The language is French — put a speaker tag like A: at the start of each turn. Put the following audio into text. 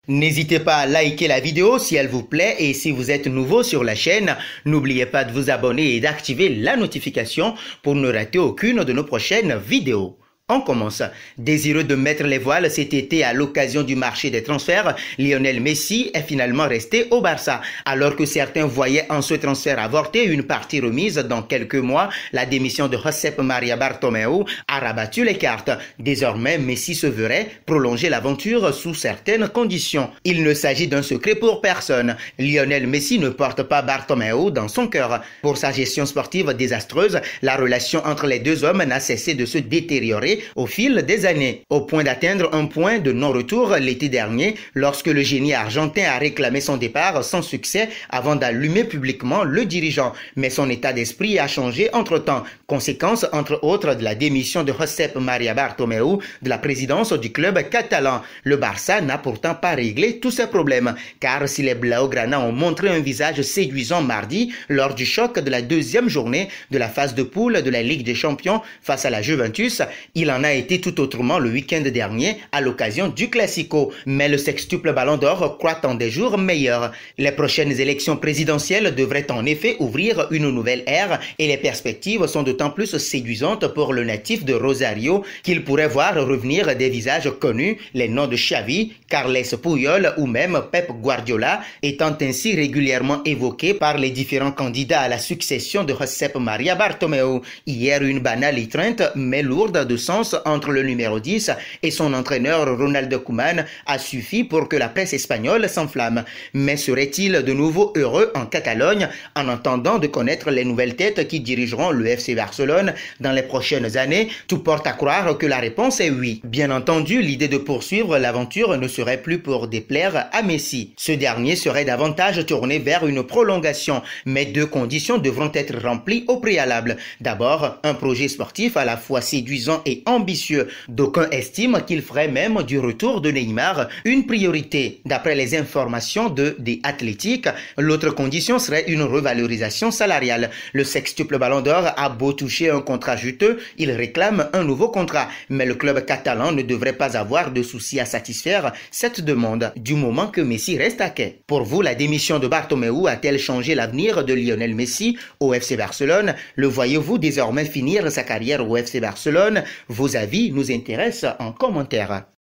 A: N'hésitez pas à liker la vidéo si elle vous plaît et si vous êtes nouveau sur la chaîne, n'oubliez pas de vous abonner et d'activer la notification pour ne rater aucune de nos prochaines vidéos. On commence. Désireux de mettre les voiles cet été à l'occasion du marché des transferts, Lionel Messi est finalement resté au Barça. Alors que certains voyaient en ce transfert avorté une partie remise dans quelques mois, la démission de Josep Maria Bartomeu a rabattu les cartes. Désormais, Messi se verrait prolonger l'aventure sous certaines conditions. Il ne s'agit d'un secret pour personne. Lionel Messi ne porte pas Bartomeu dans son cœur. Pour sa gestion sportive désastreuse, la relation entre les deux hommes n'a cessé de se détériorer au fil des années, au point d'atteindre un point de non-retour l'été dernier lorsque le génie argentin a réclamé son départ sans succès avant d'allumer publiquement le dirigeant. Mais son état d'esprit a changé entre-temps, conséquence entre autres de la démission de Josep Maria Bartomeu de la présidence du club catalan. Le Barça n'a pourtant pas réglé tous ses problèmes, car si les Blaugrana ont montré un visage séduisant mardi lors du choc de la deuxième journée de la phase de poule de la Ligue des Champions face à la Juventus, il en a été tout autrement le week-end dernier à l'occasion du Classico. Mais le sextuple Ballon d'Or croit en des jours meilleurs. Les prochaines élections présidentielles devraient en effet ouvrir une nouvelle ère et les perspectives sont d'autant plus séduisantes pour le natif de Rosario qu'il pourrait voir revenir des visages connus, les noms de Xavi, Carles Puyol ou même Pep Guardiola étant ainsi régulièrement évoqués par les différents candidats à la succession de Josep Maria Bartomeu. Hier, une banale étreinte mais lourde de sens entre le numéro 10 et son entraîneur Ronald Koeman a suffi pour que la presse espagnole s'enflamme. Mais serait-il de nouveau heureux en Catalogne en attendant de connaître les nouvelles têtes qui dirigeront le FC Barcelone dans les prochaines années? Tout porte à croire que la réponse est oui. Bien entendu, l'idée de poursuivre l'aventure ne serait plus pour déplaire à Messi. Ce dernier serait davantage tourné vers une prolongation, mais deux conditions devront être remplies au préalable. D'abord, un projet sportif à la fois séduisant et ambitieux. D'aucuns estiment qu'il ferait même du retour de Neymar une priorité. D'après les informations de The Athletic, l'autre condition serait une revalorisation salariale. Le sextuple Ballon d'Or a beau toucher un contrat juteux, il réclame un nouveau contrat. Mais le club catalan ne devrait pas avoir de souci à satisfaire cette demande, du moment que Messi reste à quai. Pour vous, la démission de Bartomeu a-t-elle changé l'avenir de Lionel Messi au FC Barcelone? Le voyez-vous désormais finir sa carrière au FC Barcelone? Vos avis nous intéressent en commentaire.